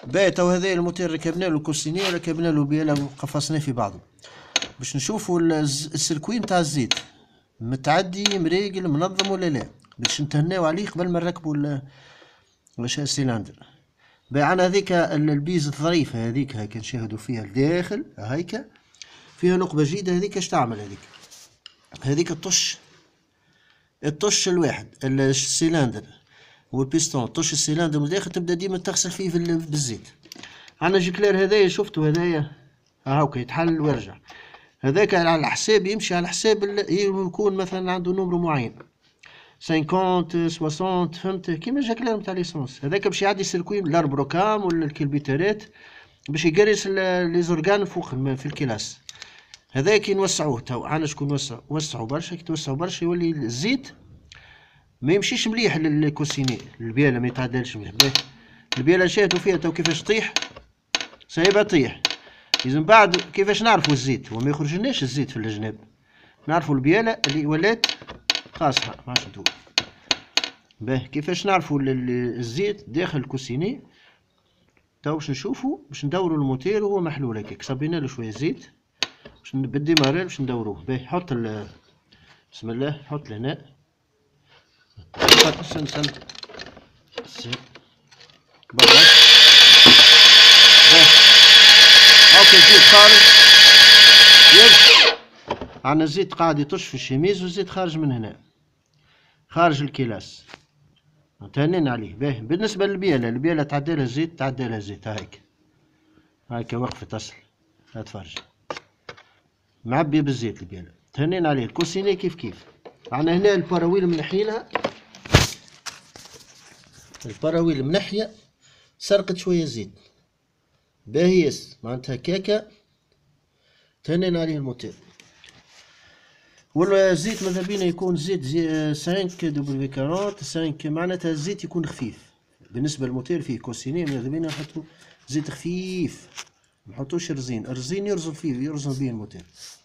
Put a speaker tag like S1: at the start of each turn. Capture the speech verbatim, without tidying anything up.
S1: باهي تو هذا الموتير ركبنا له كوسينيه وركبنا له بيلا وقفصناه في بعضه باش نشوفوا السيركوي نتاع الزيت متعدي مريقل منظم ولا لا، باش نتهناو عليه قبل ما نركبوا واش السيلندر. باهي عنا هذيك البيز الظريفه هذيك هاكا نشاهدوا فيها الداخل هايكا فيها نقبه جيده. هذيك اش تعمل؟ هذيك هذيك الطش الطش الواحد السيلندر والبيستون طش السيلندر من الداخل تبدا ديما تغسل فيه بالزيت. عندنا جيكلير هذايا شفتوا هذايا هاكا يتحل ويرجع، هذاك على حساب يمشي على حساب يكون مثلا عنده نمرو معين خمسين ستين فهمت كيما جاكلير نتاع ليسونس. هذاك باش يعدي السيركوي الاربروكام ولا الكلبيترات باش يقريس لي زورغان فوق في الكلاس. هذا كي نوسعوه تو عنا شكون نوسع وسعوا برشا، كي توسعوا برشا يولي الزيت ما يمشيش مليح للكوسيني، البياله ما يتعدلش مليح. البياله نشاهدوا فيها تو كيفاش طيح سايبها طيح. إذا بعد كيفاش نعرفوا الزيت؟ وما يخرجلناش الزيت في الجناب، نعرفوا البياله اللي ولات قاصحه ما عادش تدور. باهي كيفاش نعرفوا الزيت داخل الكوسيني؟ تو باش نشوفوا باش ندوروا الموتير وهو محلول هكاك، صبينا له شويه زيت باش بالديمارير باش ندوروه. باهي حط ال بسم الله حط لهنا استنى استنى برا. باهي هاكا الزيت خارج، يس عندنا الزيت قاعد يطش في الشميز والزيت خارج من هنا خارج الكلاس تهنين عليه. باهي بالنسبه للبياله، البياله تعديلها الزيت تعديلها الزيت هايك هايكا وقفت تصل هتفرج معبي بالزيت البياله تهنين عليه. الكوسيني كيف كيف عندنا هنا البراويل منحينها، البراويل منحيه سرقت شويه زيت. باهي يس معناتها كاكا تهنين عليه الموتير. والزيت ماذا بينا يكون زيت خمسة دبليو أربعين خمسة، معناتها الزيت يكون خفيف بالنسبه للموتير. فيه كوسيني ماذا بينا نحطو زيت خفيف، نحطوش رزين، الرزين يرزن فيه يرزن بيه الموتير.